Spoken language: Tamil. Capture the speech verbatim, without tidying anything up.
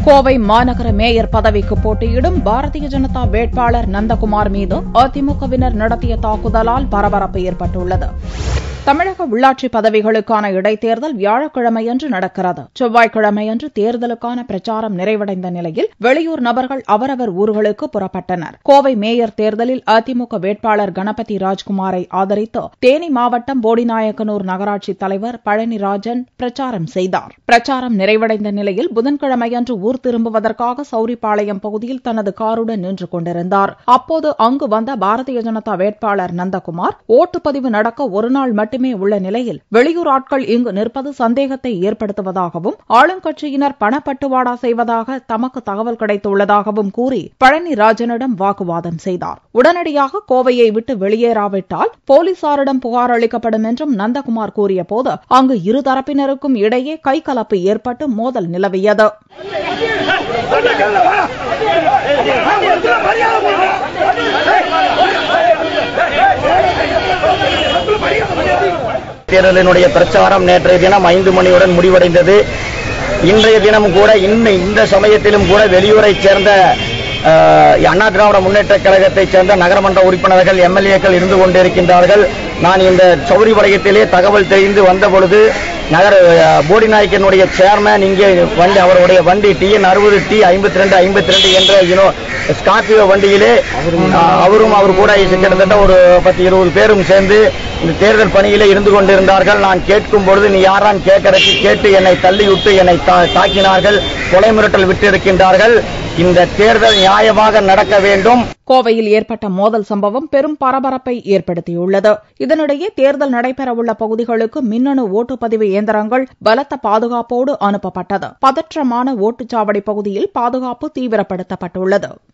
கோவை மாநகர மேயர் பதவிக்கு போட்டியிடும் பாரதிய ஜனதா வேட்பாளர் நந்தகுமார் மீது அதிமுகவினர் நடத்திய தாக்குதலால் பரபரப்பு ஏற்பட்டுள்ளது. தமிழக உள்ளாட்சி பதவிகளுக்கான இடைத்தேர்தல் வியாழக்கிழமையன்று நடக்கிறது. செவ்வாய்க்கிழமையன்று தேர்தலுக்கான பிரச்சாரம் நிறைவடைந்த நிலையில் வெளியூர் நபர்கள் அவரவர் ஊர்களுக்கு புறப்பட்டனர். கோவை மேயர் தேர்தலில் அதிமுக வேட்பாளர் கணபதி ராஜ்குமாரை ஆதரித்து தேனி மாவட்டம் போடிநாயக்கனூர் நகராட்சி தலைவர் பழனிராஜன் பிரச்சாரம் செய்தார். பிரச்சாரம் நிறைவடைந்த நிலையில் புதன்கிழமையன்று ஊர் திரும்புவதற்காக சௌரிபாளையம் பகுதியில் தனது காருடன் நின்று கொண்டிருந்தார். அப்போது அங்கு வந்த பாரதிய ஜனதா வேட்பாளர் நந்தகுமார் ஓட்டுப்பதிவு நடக்க ஒருநாள் மட்டுமே உள்ள நிலையில் வெளியூர் ஆட்கள் இங்கு நிற்பது சந்தேகத்தை ஏற்படுத்துவதாகவும் ஆளுங்கட்சியினர் பணப்பட்டுவாடா செய்வதாக தமக்கு தகவல் கிடைத்துள்ளதாகவும் கூறி பழனிராஜனிடம் வாக்குவாதம் செய்தார். உடனடியாக கோவையை விட்டு வெளியேறாவிட்டால் போலீசாரிடம் புகார் அளிக்கப்படும் என்றும் நந்தகுமார் கூறியபோது அங்கு இருதரப்பினருக்கும் இடையே கைகலப்பு ஏற்பட்டு மோதல் நிலவியது. தேர்தலினுடைய பிரச்சாரம் நேற்றைய தினம் ஐந்து மணியுடன் முடிவடைந்தது. இன்றைய தினமும் கூட இந்த சமயத்திலும் கூட வெளியூரைச் சேர்ந்த அண்ணா திராவிட முன்னேற்ற கழகத்தைச் சேர்ந்த நகரமன்ற உறுப்பினர்கள் எம்எல்ஏக்கள் இருந்து கொண்டிருக்கின்றார்கள். நான் இந்த சௌரி வளையத்திலே தகவல் தெரிந்து வந்த பொழுது நகர போடிநாயக்கனுடைய சேர்மன் இங்கே வண்டி அவருடைய வண்டி டி என் அறுபது டி ஐம்பத்தி ரெண்டு ஐம்பத்தி ரெண்டு என்ற ஸ்கார்பியோ வண்டியிலே அவரும் அவர் கூட கிட்டத்தட்ட ஒரு பத்து இருபது பேரும் சேர்ந்து இந்த தேர்தல் பணியிலே இருந்து கொண்டிருந்தார்கள். நான் கேட்கும் பொழுது நீ யாரான் கேட்கறதுக்கு கேட்டு என்னை தள்ளிவிட்டு என்னை தாக்கினார்கள், கொலை மிரட்டல் விட்டிருக்கின்றார்கள். இந்த தேர்தல் நியாயமாக நடக்க வேண்டும். கோவையில் ஏற்பட்ட மோதல் சம்பவம் பெரும் பரபரப்பை ஏற்படுத்தியுள்ளது. இதனிடையே தேர்தல் நடைபெறவுள்ள பகுதிகளுக்கு மின்னணு ஓட்டுப்பதிவு இயந்திரங்கள் பலத்த பாதுகாப்போடு அனுப்பப்பட்டது. பதற்றமான ஓட்டுச்சாவடி பகுதியில் பாதுகாப்பு தீவிரப்படுத்தப்பட்டுள்ளது.